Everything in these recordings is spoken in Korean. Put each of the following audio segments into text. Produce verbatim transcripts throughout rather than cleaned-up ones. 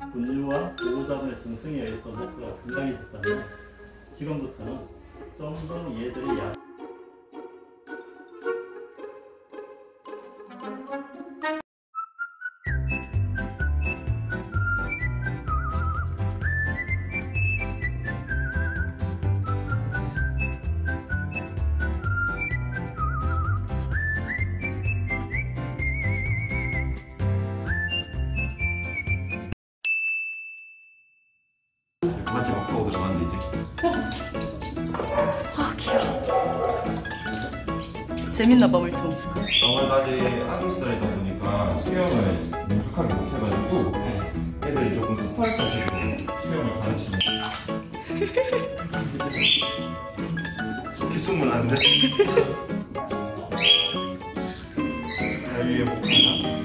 분류와 보호자분의 정성에 의해서 목표가 건강해졌다면 지금부터는 좀 더 얘들이 약 마지막 파우더 나왔는데 이제. 아 귀여워. 재밌나봐 물통. 너무 아직 아동스타일이다 보니까 수영을 능숙하게 못해가지고 애들이 조금 스파르타 식으로 수영을 가르치는. 속히 숨으면 안 돼. 자, 위에 목하나.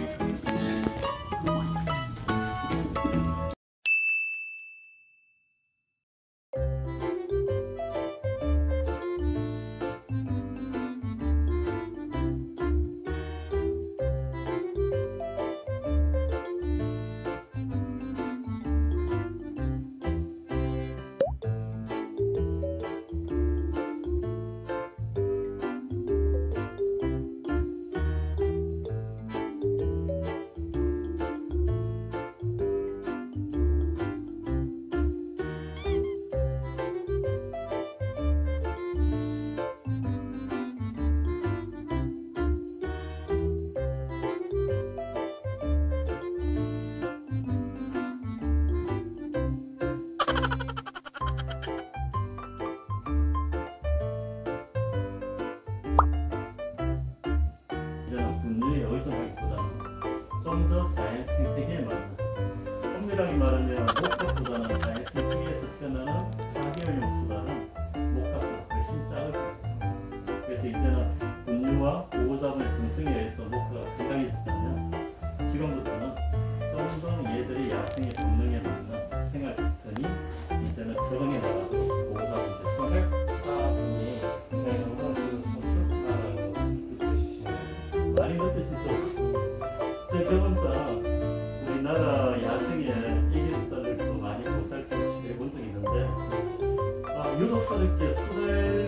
분류에 의존하기보다는 좀 더 자연 생태계에 맞는, 엄밀하게 말하면 목값보다는 자연 생태계에서 태어나는 사 개월용 수단은 목값보다 훨씬 작을 거예요. 그래서 이제는 분류와 보호자분의 정성에 의해서 목표가 건강해졌다면 지금부터는 좀 더 얘들이 야생의 본능에 맞는 생활 패턴이 이제는 적응해 나가도록 보호자분들 사분이 굉장히 건강해져서 좋다라는 거 느껴지시나요? 많이 느껴지죠. 제 경험상 우리나라 야생의 애기수달들도 많이 보살피고 치료해 본 적이 있는데 아, 유독스럽게 수달